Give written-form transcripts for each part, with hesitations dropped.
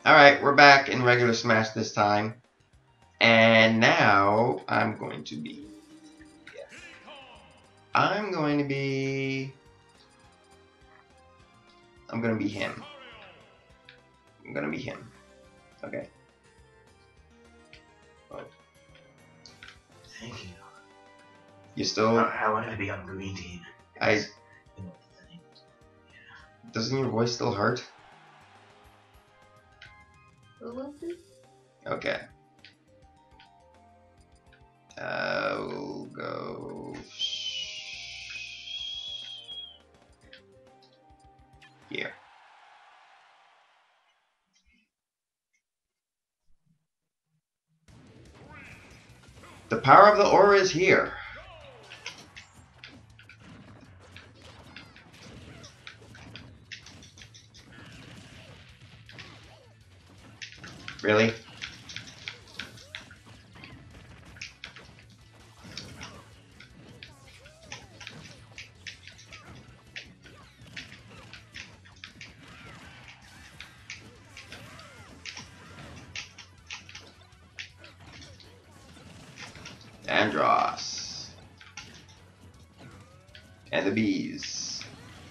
Alright, we're back in regular Smash this time. And now I'm going to be... I'm going to be him. I'm going to be him. Okay. Oh. Thank you. You still... I wanted to be on green team. I... Doesn't your voice still hurt? Okay. We'll go... here. The power of the aura is here. Really? Andross. And the bees.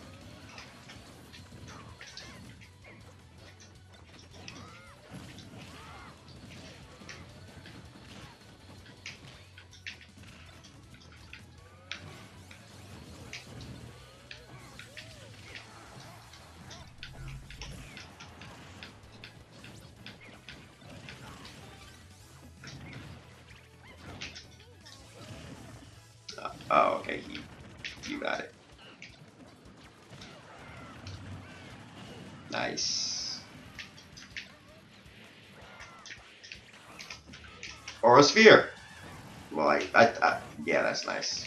Oh, okay, you got it. Nice. Aura Sphere. Well, yeah, that's nice.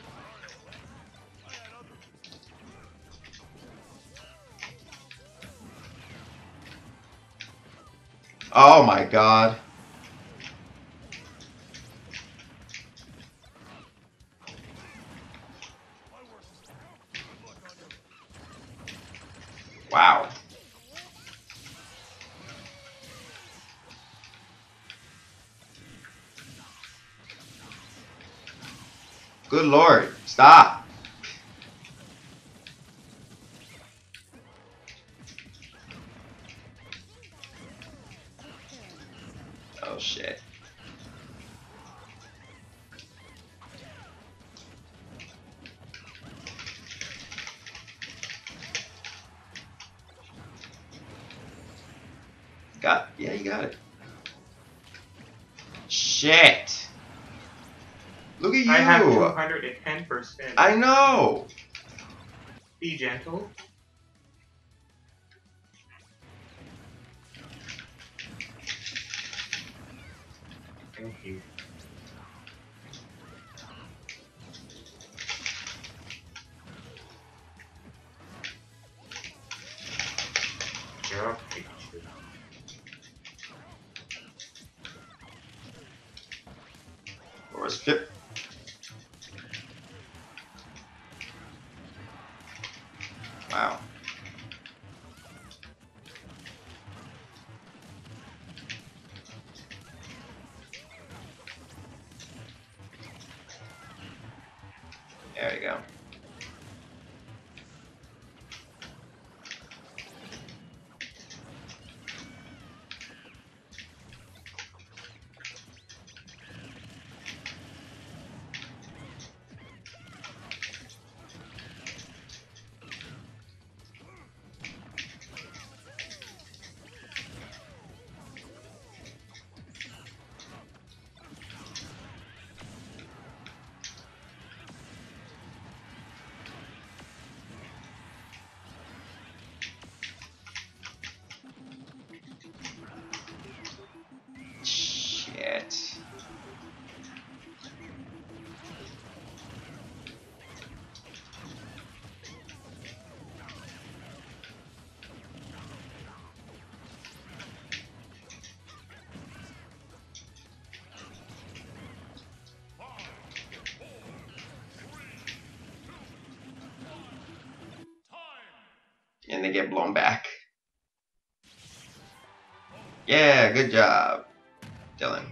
Oh my god. Wow. Good lord. Stop. Oh shit. Yeah, you got it. Shit. Look at you. I have 210%. I know. Be gentle. Thank you. You're up, Pikachu. Aura Sphere. Wow. There you go. Shit. And they get blown back. Yeah, good job, Dylan.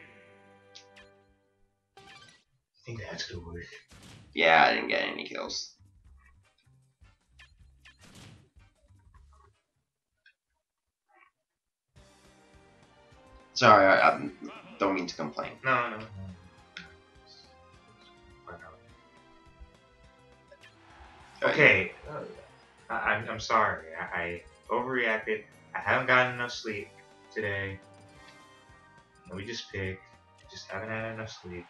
I think that's gonna work. Yeah, I didn't get any kills. Sorry, I don't mean to complain. No. Okay, I'm sorry. I overreacted. I haven't gotten enough sleep today. We just picked. Just haven't had enough sleep.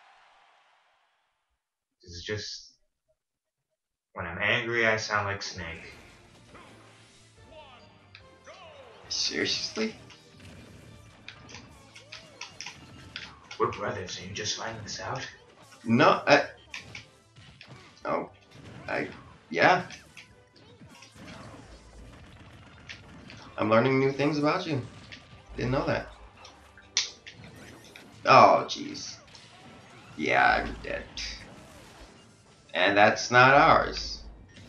This is just when I'm angry, I sound like Snake. Seriously? We're brothers. Are you just finding this out? No, oh, yeah. I'm learning new things about you. Didn't know that. Oh, jeez. Yeah, I'm dead. And that's not ours.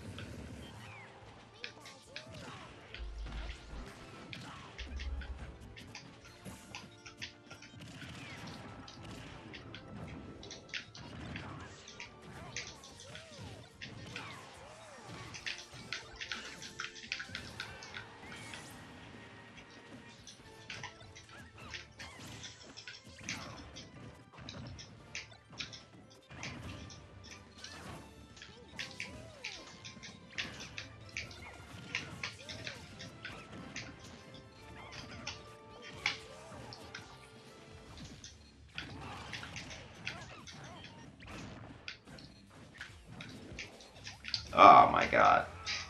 Oh my god.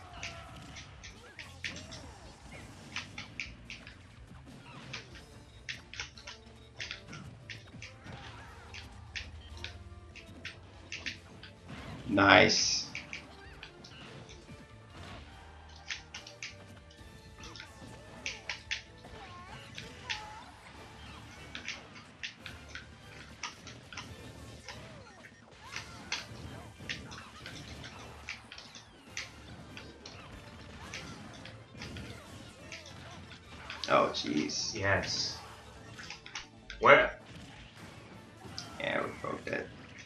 Nice. Oh jeez. Yes. Where? Yeah, we're both dead.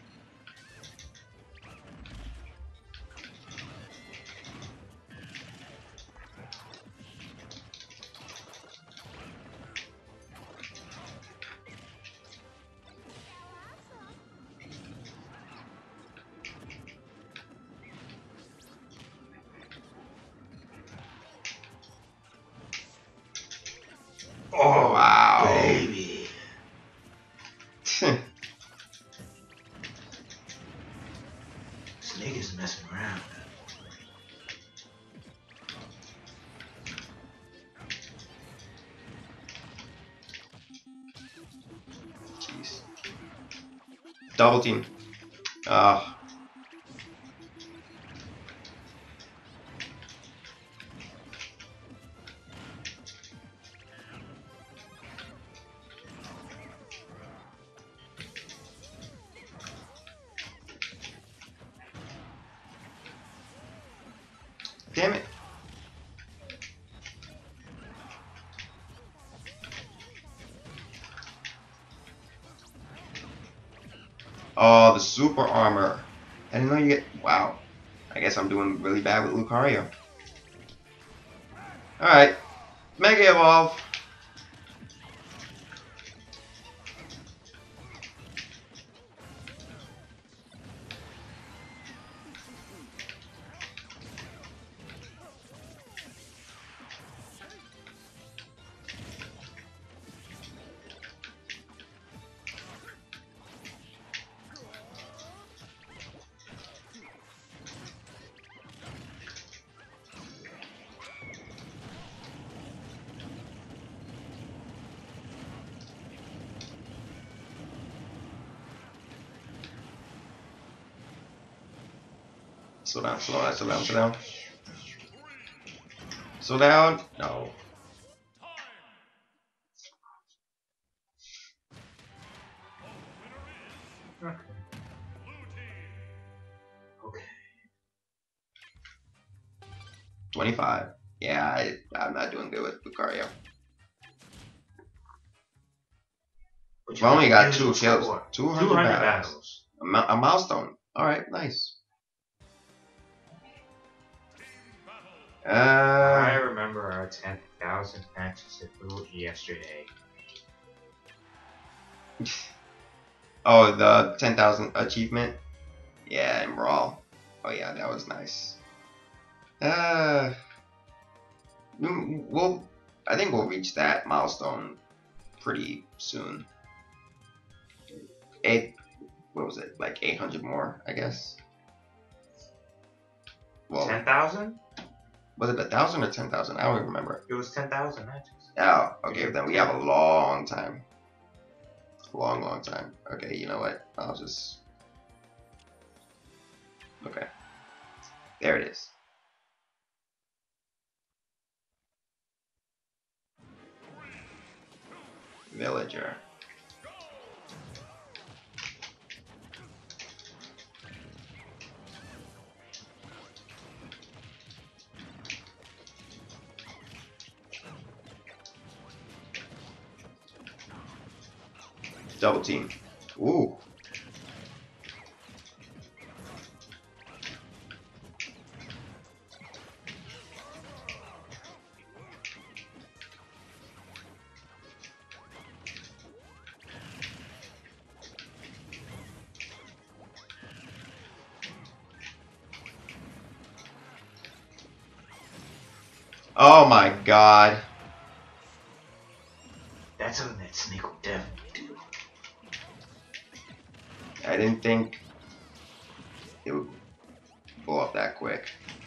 Oh, Wow. baby. Snake isn't messing around. Jeez. Double team. Oh. Damn it. Oh, the super armor. I didn't know you get. Wow. I guess I'm doing really bad with Lucario. Alright. Mega Evolve. Slow down, slow down, slow down, slow down. Slow down. No. Okay. Okay. 25. Yeah, I'm not doing good with Lucario. But We only got unusual 2 kills. score. 200 200 battles. battles. A milestone. Alright, nice. I remember our 10,000 matches at Blue yesterday. Oh, the 10,000 achievement? Yeah, in Brawl. Oh yeah, that was nice. We'll, I think we'll reach that milestone pretty soon. What was it? Like 800 more, I guess. Well, 10,000? was it 1,000 or 10,000? I don't even remember. It was 10,000 matches. Oh, okay, then we have a long time. Long time. Okay, you know what? I'll just... Okay. There it is. Villager. Double team. Ooh. Oh my god. That's something that Snake will definitely do. I didn't think it would blow up that quick.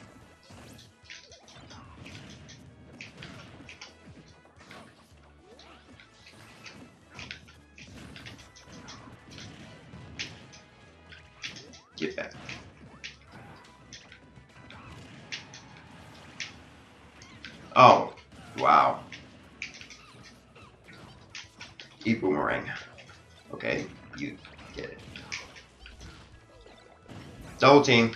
Get back. Oh, wow. Eat boomerang. Okay, you get it. Double team.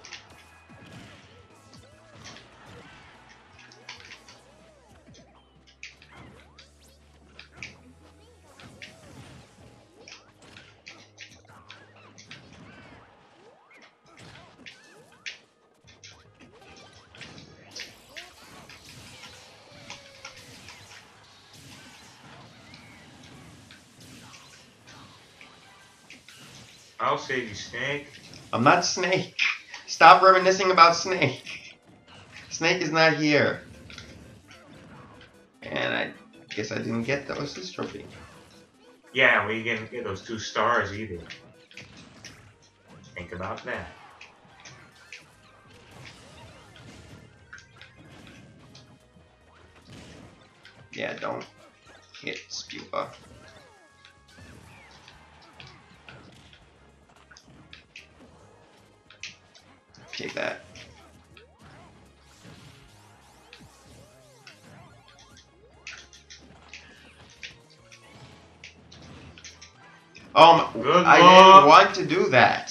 I'll save you, Snake. I'm not Snake. Stop reminiscing about Snake. Snake is not here. And I guess I didn't get the assist trophy. Yeah, we didn't get those 2 stars either. Think about that. Yeah, don't hit Spupa. Take that. Good I luck. didn't want to do that.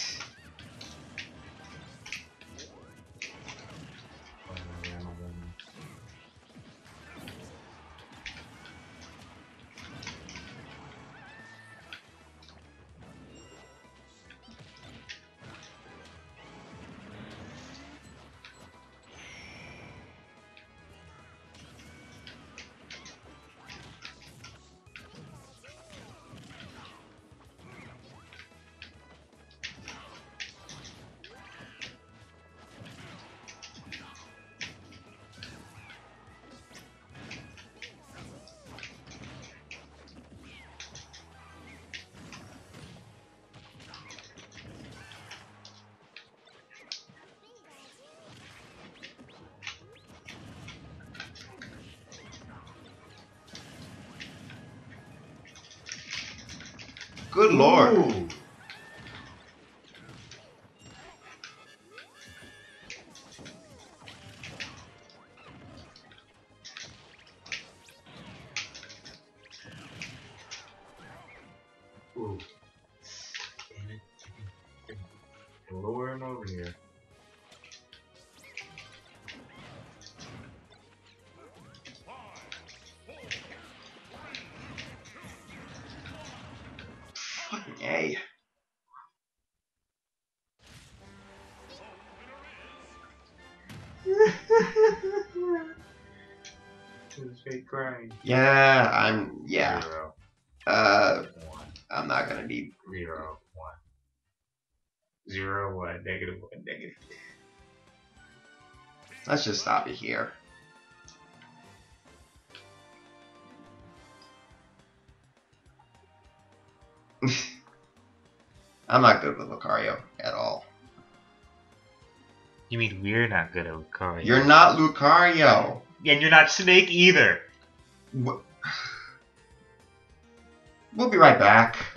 Good lord. Ooh. Ooh. Damn it. Lure him over here. crying. Yeah. 0, Uh, 1, I'm not gonna be. 0, 1. 0, 1, -1, -2. Let's just stop it here. I'm not good with Lucario at all. You mean we're not good at Lucario? You're not Lucario. And you're not Snake either. We'll be right back.